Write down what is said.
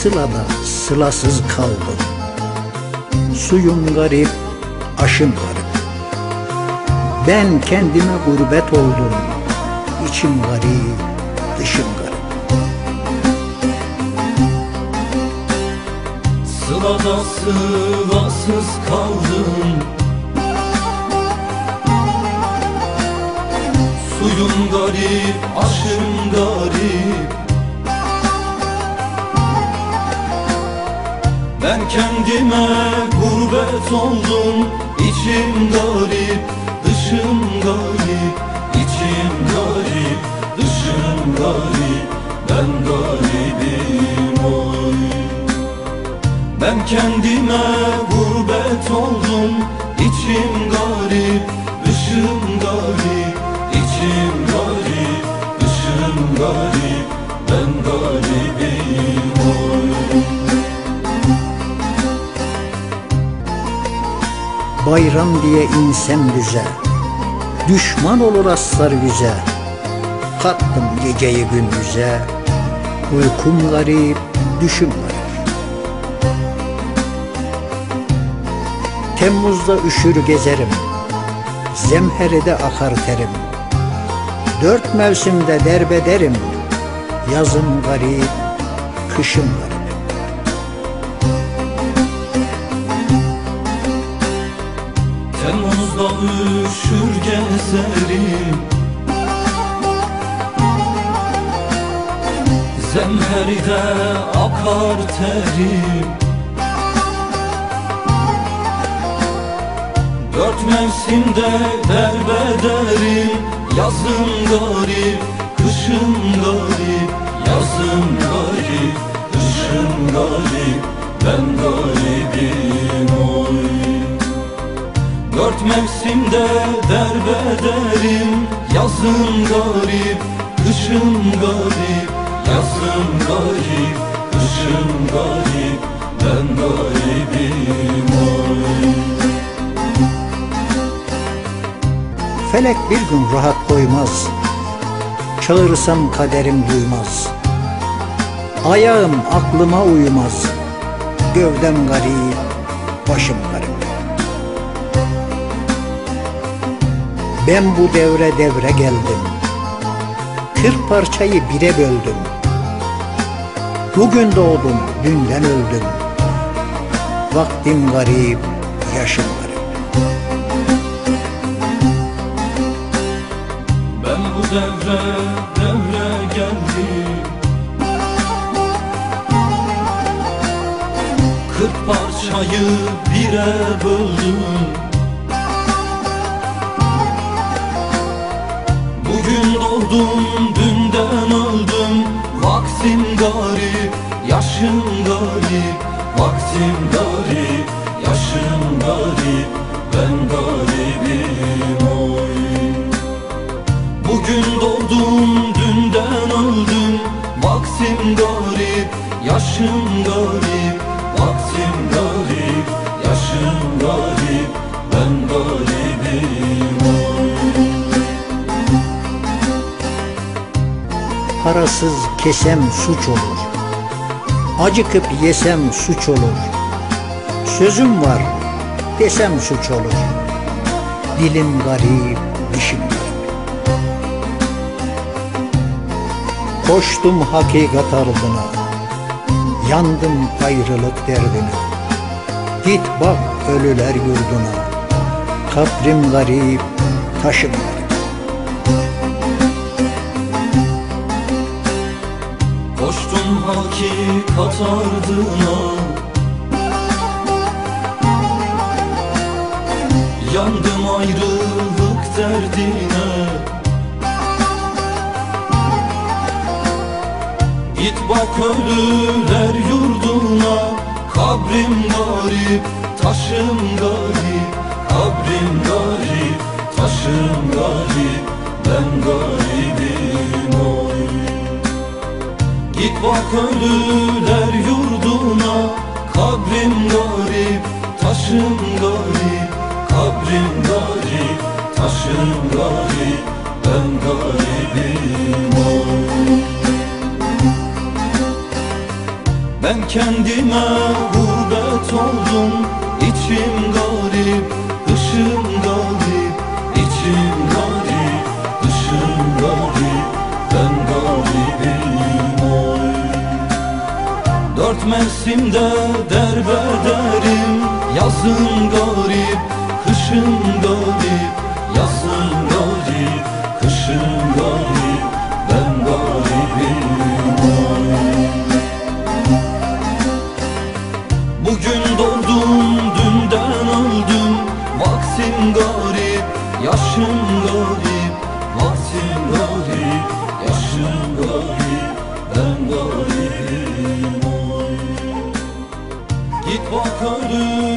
sılada sılasız kaldım. Suyum garip, aşım garip. Ben kendime gurbet oldum. İçim garip, dışım garip. Sılada sılasız kaldım. Suyum garip, aşım garip. Ben kendime gurbet oldum. İçim garip, dışım garip. İçim garip, dışım garip. Ben garibim oy. Ben kendime gurbet oldum. İçim garip, dışım garip. İçim garip, dışım garip. Ben garibim oy. Bayram diye insem düze, düşman olur aslar yüze. Kattım geceyi gündüze, uykum garip, düşüm garip. Temmuzda üşür gezerim, zemheride akar terim. 4 mevsimde derbederim, yazım garip, kışım garip. Temmuzda üşür gezerim, zemheride akar terim. 4 mevsimde derbederim, yazım garip, kışım garip. Yazım garip, kışım garip. Ben garibim oy. 4 mevsimde derbederim, yazım garip, kışım garip. Yazım garip, kışım garip. Ben garibim oy. Felek bir gün rahat koymaz, çağırsam kaderim duymaz. Ayağım aklıma uymaz, gövdem garip, başım garip. Ben bu devre geldim, 40 parçayı bire böldüm. Bugün doğdum, dünden öldüm. Vaktim garip, yaşım garip. Ben bu devre geldim, 40 parçayı bire böldüm. Bugün doğdum, dünden öldüm. Vaktim garip, yaşım garip. Vaktim garip, yaşım garip. Ben garibim oy. Bugün doğdum, dünden öldüm. Vaktim garip, yaşım garip. Vaktim garip, yaşım garip. Ben garibim oy. Parasız kesem suç olur, acıkıp yesem suç olur. Sözüm var desem suç olur. Dilim garip, dişim garip. Koştum hakikat ardına, yandım ayrılık derdine. Git bak ölüler yurduna, kabrim garip, taşım garip. Koştum hakikat ardına, yandım ayrılık derdine. Git bak ölüler yurduna, kabrim garip, taşım garip. Kabrim garip, taşım garip. Ben garibim oy. Git bak ölüler yurduna, kabrim garip, taşım garip. Kabrim garip, taşım garip. Ben garibim oy. Ben kendime gurbet oldum, içim garip, dışım garip, içim garip, dışım garip, ben garibim oy. Dört mevsimde derbederim, yazın garip, kışın garip, yazın garip, kışın garip, ben garibim oy. Bugün doğdum, dünden öldüm, vaksim garip, yaşım garip, vaksim garip, yaşım garip, ben garibim oy. Git bak ölüm